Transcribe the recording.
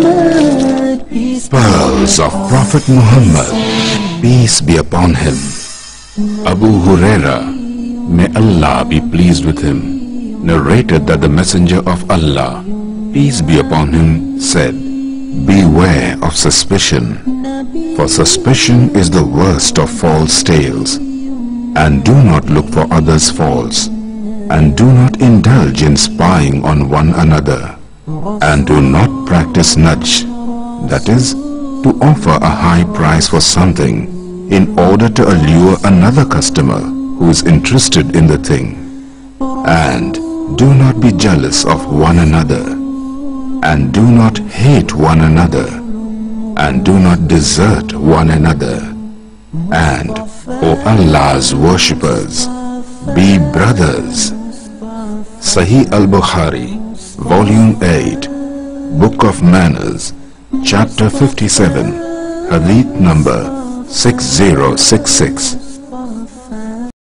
Pearls of Prophet Muhammad, peace be upon him. Abu Huraira, may Allah be pleased with him, narrated that the Messenger of Allah, peace be upon him, said, "Beware of suspicion, for suspicion is the worst of false tales. And do not look for others' faults, and do not indulge in spying on one another, and do not practice nudge, that is, to offer a high price for something in order to allure another customer who is interested in the thing. And do not be jealous of one another, and do not hate one another, and do not desert one another. And, O Allah's worshippers, be brothers." Sahih al-Bukhari, Volume 8, Book of Manners, Chapter 57, Hadith number 6066.